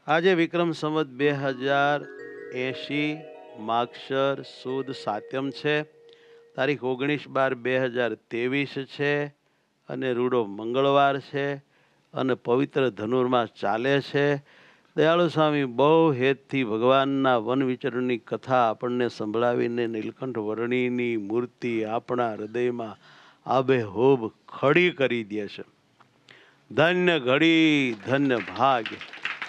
આજે વિક્રમ સંવત 2080 માગશર સુદ સાત્યમ છે. તારીખ 19/12/2023 છે અને રૂડો મંગળવાર છે અને પવિત્ર ધનુર્માસ ચાલે છે. દયાળુ સ્વામી બહુ હેતથી ભગવાનના વન વિચરણની કથા આપણને સંભળાવીને નીલકંઠ વર્ણિની મૂર્તિ આપણા હૃદયમાં આબેહૂબ ખડી કરી દે છે. ધન્ય ઘડી, ધન્ય ભાગ્ય.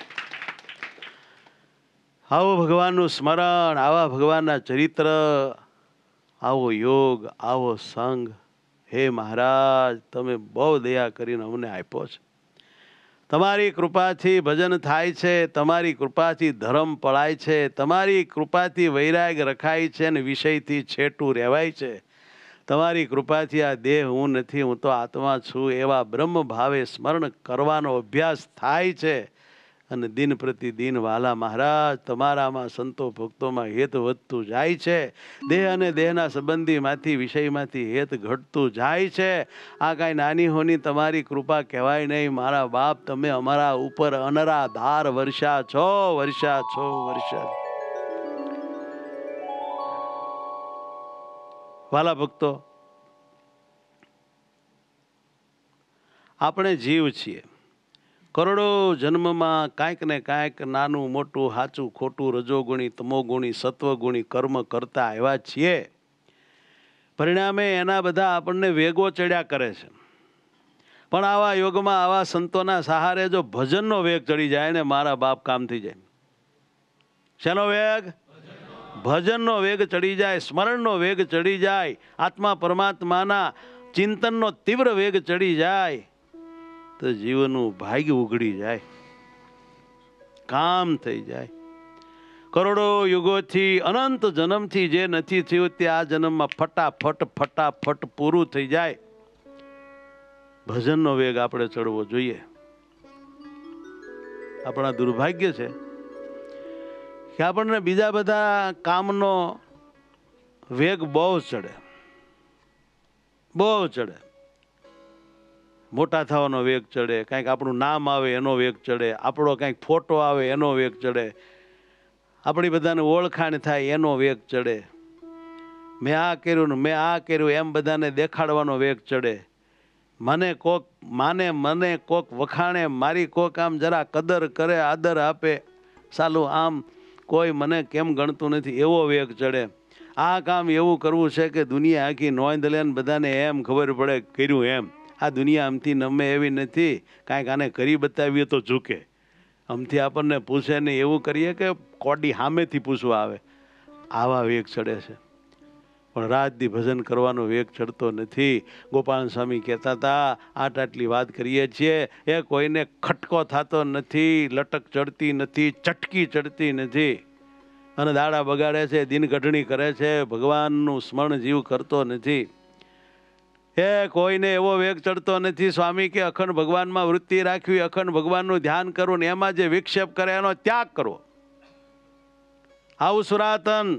આવો ભગવાનનું સ્મરણ, આવા ભગવાનના ચરિત્ર, આવો યોગ, આવો સંગ, હે મહારાજ તમે બહુ દયા કરીને અમને આપ્યો છે. તમારી કૃપાથી ભજન થાય છે, તમારી કૃપાથી ધર્મ પળાય છે, તમારી કૃપાથી વૈરાગ રખાય છે અને વિષયથી છેટું રહેવાય છે. તમારી કૃપાથી આ દેહ હું નથી, હું તો આત્મા છું એવા બ્રહ્મ ભાવે સ્મરણ કરવાનો અભ્યાસ થાય છે. અને દિન પ્રતિદિન વાલા મહારાજ તમારામાં સંતો ભક્તોમાં હેત વધતું જાય છે. દેહ અને દેહના સંબંધીમાંથી વિષયમાંથી હેત ઘટતું જાય છે. આ કાંઈ નાની હોની તમારી કૃપા કહેવાય નહીં. મારા બાપ તમે અમારા ઉપર અનરાધાર વર્ષા છો, વર્ષા છો, વર્ષા. વાલા ભક્તો, આપણે જીવ છીએ. કરોડો જન્મમાં કાંઈક ને કાંઈક નાનું મોટું, સાચું ખોટું, રજોગુણી તમોગુણી સત્વગુણી કર્મ કરતા આવ્યા છીએ. પરિણામે એના બધા આપણને વેગો ચડ્યા કરે છે. પણ આવા યોગમાં આવા સંતોના સહારે જો ભજનનો વેગ ચડી જાય ને મારા બાપ કામ થઈ જાય. શેનો વેગ? ભજનનો વેગ ચડી જાય, સ્મરણનો વેગ ચડી જાય, આત્મા પરમાત્માના ચિંતનનો તીવ્ર વેગ ચડી જાય તો જીવનનું ભાગ્ય ઉઘડી જાય, કામ થઈ જાય. કરોડો યુગોથી અનંત જન્મથી જે નથી થયું તે આ જન્મમાં ફટાફટ ફટાફટ પૂરું થઈ જાય. ભજનનો વેગ આપણે ચડવો જોઈએ. આપણા દુર્ભાગ્ય છે કે આપણને બીજા બધા કામનો વેગ બહુ ચડે, બહુ ચડે. મોટા થવાનો વેગ ચડે, કાંઈક આપણું નામ આવે એનો વેગ ચડે, આપણો કાંઈક ફોટો આવે એનો વેગ ચડે, આપણી બધાને ઓળખાણ થાય એનો વેગ ચડે. મેં આ કર્યું ને મેં આ કર્યું એમ બધાને દેખાડવાનો વેગ ચડે. મને કોક માને, મને કોક વખાણે, મારી કોક આમ જરા કદર કરે, આદર આપે, સાલું આમ કોઈ મને કેમ ગણતું નથી એવો વેગ ચડે. આ કામ એવું કરવું છે કે દુનિયા આખી નોંધ લે ને બધાને એમ ખબર પડે કર્યું એમ. આ દુનિયા આમથી નમે એવી નથી, કાંઈક આને કરી બતાવીએ તો ઝૂકે. આમથી આપણને પૂછે નહીં એવું કરીએ કે કોડી સામેથી પૂછવા આવે. આવા વેગ ચડે છે. પણ રાતથી ભજન કરવાનો વેગ ચડતો નથી. ગોપાલ સ્વામી કહેતા હતા, આટલી વાત કરીએ છીએ એ કોઈને ખટકો થતો નથી, લટક ચડતી નથી, ચટકી ચડતી નથી અને દાડા બગાડે છે, દિન ગઢણી કરે છે, ભગવાનનું સ્મરણ જીવ કરતો નથી. એ કોઈને એવો વેગ ચડતો નથી સ્વામી કે અખંડ ભગવાનમાં વૃત્તિ રાખવી, અખંડ ભગવાનનું ધ્યાન કરવું ને એમાં જે વિક્ષેપ કરે એનો ત્યાગ કરવો. આવું સુરાતન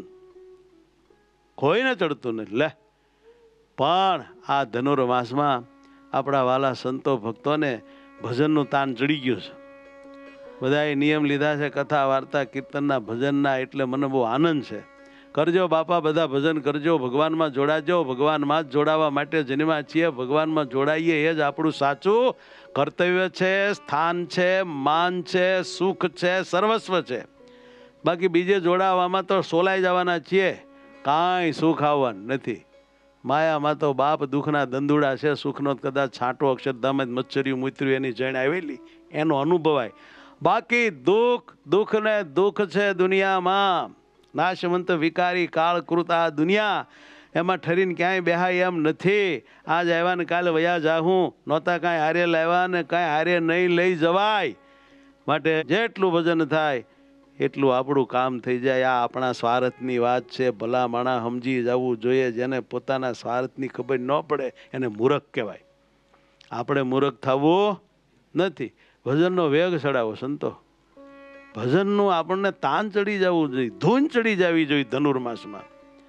કોઈને ચડતું નથી. લે પણ આ ધનુર્માસમાં આપણા વાલા સંતો ભક્તોને ભજનનું તાન ચડી ગયું છે. બધાએ નિયમ લીધા છે કથા વાર્તા કીર્તનના ભજનના, એટલે મને બહુ આનંદ છે. કરજો બાપા, બધા ભજન કરજો, ભગવાનમાં જોડાજો. ભગવાનમાં જ જોડાવા માટે જન્મ્યા છીએ. ભગવાનમાં જોડાઈએ એ જ આપણું સાચું કર્તવ્ય છે, સ્થાન છે, માન છે, સુખ છે, સર્વસ્વ છે. બાકી બીજે જોડાવામાં તો સોલાઈ જવાના છીએ, કાંઈ સુખ આવવાનું નથી. માયામાં તો બાપ દુઃખના દંદુડા છે, સુખનો કદાચ છાંટો અક્ષરધામ જ મચ્છર્યું મૂત્ર્યું એની જણ આવેલી એનો અનુભવાય. બાકી દુઃખ ને દુઃખ છે દુનિયામાં. નાશવંત વિકારી કાળકૃત આ દુનિયા, એમાં ઠરીને ક્યાંય બેહાય એમ નથી. આજ આવ્યા ને કાલે વયા જાહું, નહોતા કાંઈ હારે લાવ્યા ને કાંઈ હારે નહીં લઈ જવાય. માટે જેટલું ભજન થાય એટલું આપણું કામ થઈ જાય. આ આપણા સ્વાર્થની વાત છે, ભલા માણા સમજી જવું જોઈએ. જેને પોતાના સ્વાર્થની ખબર ન પડે એને મૂર્ખ કહેવાય. આપણે મૂર્ખ થવું નથી. ભજનનો વેગ ચડાવો સંતો, ભજનનું આપણને તાન ચડી જવું જોઈએ, ધૂન ચડી જવી જોઈએ. ધનુર્માસમાં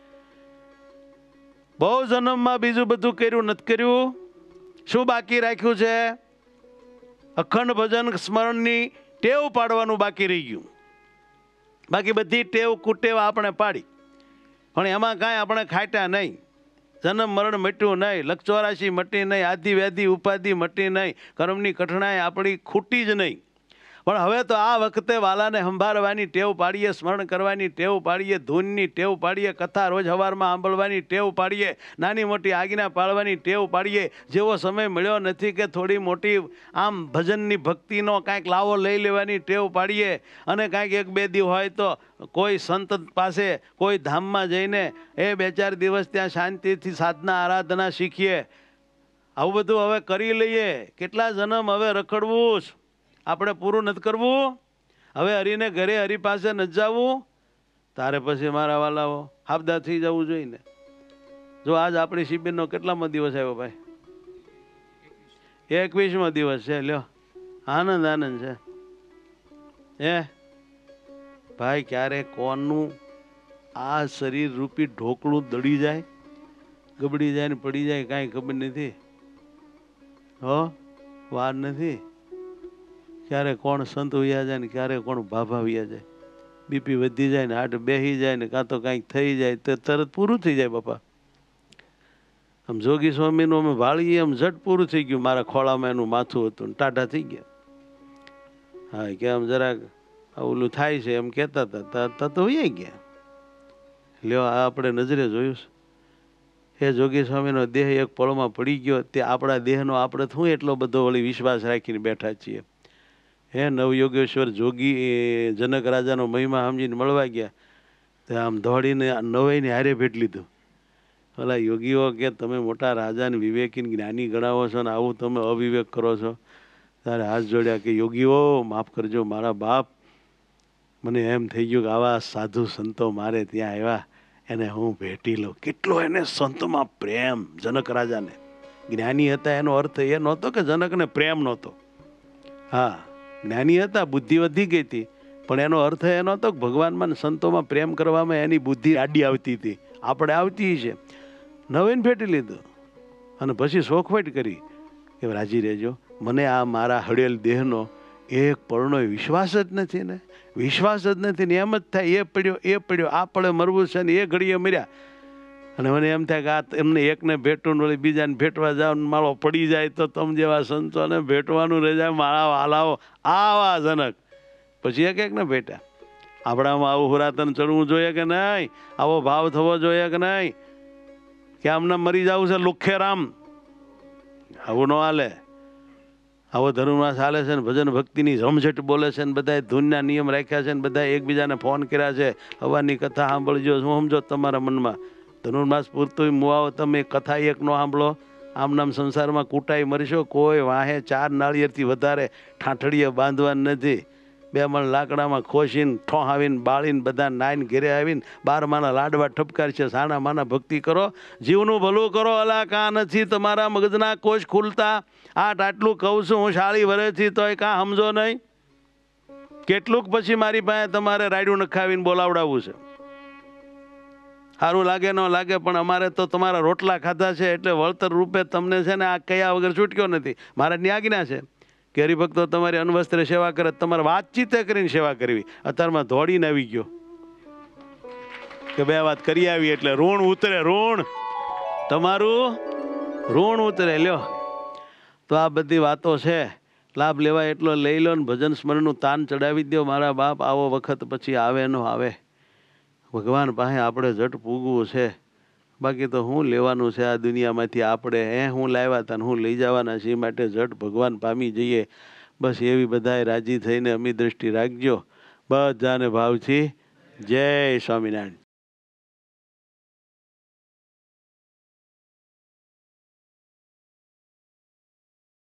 બહુ જન્મમાં બીજું બધું કર્યું નથી કર્યું, શું બાકી રાખ્યું છે? અખંડ ભજન સ્મરણની ટેવ પાડવાનું બાકી રહી ગયું. બાકી બધી ટેવ કુટેવ આપણે પાડી, પણ એમાં કાંઈ આપણે ખાટ્યા નહીં. જન્મ મરણ મટ્યું નહીં, લક્ષ 84 મટી નહીં, આદિ વ્યાધિ ઉપાધિ મટી નહીં, કર્મની કઠણાઈ આપણી ખૂટી જ નહીં. પણ હવે તો આ વખતે વાલાને સંભાળવાની ટેવ પાડીએ, સ્મરણ કરવાની ટેવ પાડીએ, ધૂનની ટેવ પાડીએ, કથા રોજ સવારમાં સાંભળવાની ટેવ પાડીએ, નાની મોટી આજ્ઞા પાળવાની ટેવ પાડીએ. જેવો સમય મળ્યો નથી કે થોડી મોટી આમ ભજનની ભક્તિનો કાંઈક લાવો લઈ લેવાની ટેવ પાડીએ, અને કાંઈક 1-2 દી હોય તો કોઈ સંત પાસે કોઈ ધામમાં જઈને 2-4 દિવસ ત્યાં શાંતિથી સાધના આરાધના શીખીએ. આવું બધું હવે કરી લઈએ. કેટલા જન્મ હવે રખડવું જ આપણે પૂરું નથી કરવું. હવે હરીને ઘરે હરી પાસે નથી જવું. તારે પછી મારા વાલાઓ હાબદા થઈ જવું જોઈએ ને. જો આજ આપણી શિબિરનો કેટલામો દિવસ આવ્યો ભાઈ? 21મો દિવસ છે. લ્યો, આનંદ આનંદ છે. ભાઈ ક્યારે કોનું આ શરીર રૂપી ઢોકળું દડી જાય, ગબડી જાય ને પડી જાય કાંઈ ખબર નથી. વાર નથી. ક્યારે કોણ સંત વયા જાય ને ક્યારે કોણ ભાભા વયા જાય. બીપી વધી જાય ને હાટ બેસી જાય ને કાં તો કાંઈક થઈ જાય તો તરત પૂરું થઈ જાય. બાપા આમ જોગી સ્વામીનું અમે ભાળીએ આમ ઝટ પૂરું થઈ ગયું. મારા ખોળામાં એનું માથું હતું ને ટાઢા થઈ ગયા. હા કે આમ જરાક ઓલું થાય છે એમ કહેતા હતા તો વયા ગયા. લ્યો આ આપણે નજરે જોયું છે. એ જોગી સ્વામીનો દેહ એક પળમાં પડી ગયો. તે આપણા દેહનો આપણે શું એટલો બધો વળી વિશ્વાસ રાખીને બેઠા છીએ. નવયોગેશ્વર જોગી જનક રાજાનો મહિમા સમજીને મળવા ગયા તો આમ દોડીને નવાઈને હારે ભેટ લીધું. ઓલા યોગીઓ કે તમે મોટા રાજાને વિવેકી જ્ઞાની ગણાવો છો ને આવું તમે અવિવેક કરો છો. તારે હાથ જોડ્યા કે યોગીઓ માફ કરજો મારા બાપ, મને એમ થઈ ગયું કે આવા સાધુ સંતો મારે ત્યાં આવ્યા, એને હું ભેટી લઉં. કેટલો એને સંતમાં પ્રેમ. જનક રાજાને જ્ઞાની હતા એનો અર્થ એ નહોતો કે જનકને પ્રેમ નહોતો. હા જ્ઞાની હતા, બુદ્ધિ વધી ગઈ હતી, પણ એનો અર્થ એ નહોતો કે ભગવાનમાં સંતોમાં પ્રેમ કરવામાં એની બુદ્ધિ આડી આવતી હતી. આપણે આવતી છે. નવીન ફેટી લીધું અને પછી શોખવટ કરી કે રાજી રહેજો, મને આ મારા હળેલ દેહનો એક પળનો વિશ્વાસ જ નથી ને. વિશ્વાસ જ નથી ને એમ જ થાય એ પડ્યો આ પડે મરવું છે ને એ ઘડીએ મર્યા. અને મને એમ થાય કે આ એમને એકને ભેટું ને વળી બીજાને ભેટવા જાવ ને માળો પડી જાય તો તમ જેવા સંતોને ભેટવાનું રહી જાય. મારા વાલાઓ આવા જનક પછી એકને ભેટ્યા. આપણામાં આવું હુરાતન ચડવું જોઈએ કે નહીં? આવો ભાવ થવો જોઈએ કે નહીં? કે આમને મરી જવું છે લુખ્ખેરામ? આવું ન હાલે. આવો ધર્મમાસ હાલે છે ને ભજન ભક્તિની રમઝટ બોલે છે ને બધાએ ધૂનના નિયમ રાખ્યા છે ને બધાએ એકબીજાને ફોન કર્યા છે. હવાની કથા સાંભળજો. શું સમજો તમારા મનમાં? ધનુર્માસ પૂરતું મુવાઓ તમે કથા એક નો સાંભળો. આમ નામ સંસારમાં કૂટાઈ મરશો. કોઈ વાહે 4 નાળિયેરથી વધારે ઠાઠડીએ બાંધવાનું નથી. 2 મણ લાકડામાં ખોસીને ઠોહાવીને બાળીને બધા નાઈને ઘેરે આવીને 12 માના લાડવા ઠપકાર છે. સાના માના ભક્તિ કરો, જીવનું ભલું કરો. અલા કાં નથી તમારા મગજના કોષ ખુલતા? આટલું કહું છું હું 40 વર્ષથી, તોય કાં સમજો નહીં? કેટલુંક પછી મારી પાસે તમારે રાયડું નખાવીને બોલાવડાવવું છે. સારું લાગે ન લાગે પણ અમારે તો તમારા રોટલા ખાધા છે એટલે વળતર રૂપે તમને છે ને આ કયા વગર છૂટક્યો નથી. મહારાજની આજ્ઞા છે કે હરિભક્તો તમારી અનવસ્ત્રે સેવા કરે, તમારે વાતચીતે કરીને સેવા કરવી. અત્યારમાં દોડીને આવી ગયો કે 2 વાત કરી આવી એટલે ઋણ ઉતરે. ઋણ તમારું ઋણ ઉતરે. લ્યો તો આ બધી વાતો છે. લાભ લેવાય એટલો લઈ લો ને ભજન સ્મરણનું તાન ચડાવી દો. મારા બાપ આવો વખત પછી આવે ન આવે. ભગવાન પાસે આપણે જટ પૂગવું છે. બાકી તો શું લેવાનું છે આ દુનિયામાંથી? આપણે હું લાવ્યા હતા હું લઈ જવાના છીએ. માટે જટ ભગવાન પામી જઈએ. બસ એવી બધાએ રાજી થઈને અમી દ્રષ્ટિ રાખજો. બધાને ભાવથી જય સ્વામિનારાયણ.